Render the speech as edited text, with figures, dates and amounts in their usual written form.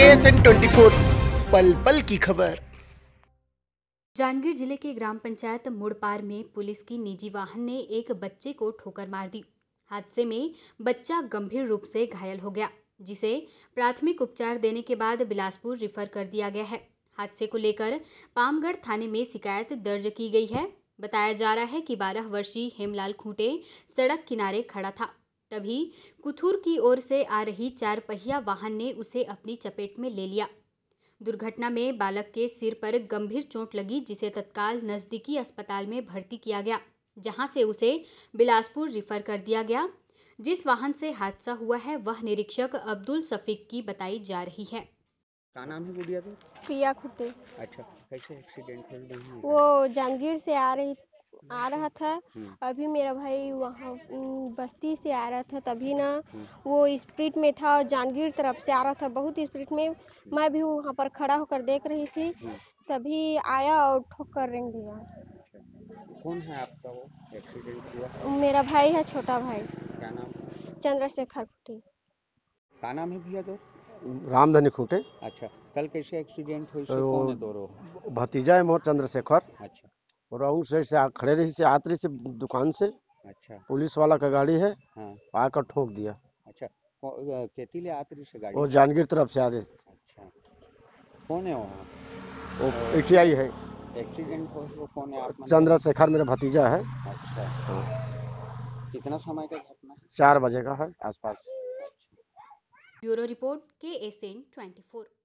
KSN 24 पल पल की खबर। जांजगीर जिले के ग्राम पंचायत मुड़पार में पुलिस की निजी वाहन ने एक बच्चे को ठोकर मार दी। हादसे में बच्चा गंभीर रूप से घायल हो गया, जिसे प्राथमिक उपचार देने के बाद बिलासपुर रिफर कर दिया गया है। हादसे को लेकर पामगढ़ थाने में शिकायत दर्ज की गई है। बताया जा रहा है कि 12 वर्षीय हेमलाल खूंटे सड़क किनारे खड़ा था, तभी कुथुर की ओर से आ रही 4 पहिया वाहन ने उसे अपनी चपेट में ले लिया। दुर्घटना में बालक के सिर पर गंभीर चोट लगी, जिसे तत्काल नजदीकी अस्पताल में भर्ती किया गया, जहां से उसे बिलासपुर रिफर कर दिया गया। जिस वाहन से हादसा हुआ है वह निरीक्षक अब्दुल सफीक की बताई जा रही है। क्या नाम है गुड़िया का? प्रिया खुटे। अच्छा, कैसे एक्सीडेंट हुआ? वो जांजगीर से आ रहा था। अभी मेरा भाई वहाँ बस्ती से आ रहा था, तभी ना वो स्पीड में था और जांजगीर तरफ से आ रहा था बहुत स्पीड में। मैं भी वहाँ पर खड़ा होकर देख रही थी, तभी आया और ठोकर रेंग दिया। कौन है आपका वो एक्सीडेंट हुआ? मेरा भाई है, छोटा भाई। क्या नाम? चंद्रशेखर खुटे। क्या नाम है भैया तो? रामधनी खूंटे। अच्छा, कल कैसे एक्सीडेंट हुई? तो कौन है तोरो? भतीजा है मोर चंद्रशेखर। अच्छा और अहू से खड़े रही से आत रही से दुकान से। अच्छा। पुलिस वाला का गाड़ी है, हाँ आकर ठोक दिया। अच्छा, खेती ले आतरी से गाड़ी? वो जांजगीर तरफ से आ रही। अच्छा, कौन है वहाँ? वो एटीआई है। एक्सीडेंट हो वो कौन है आप? चंद्रशेखर मेरा भतीजा है। अच्छा, हाँ, कितना समय का घटना? 4 बजे का है आसपास। Bureau report KSN 24।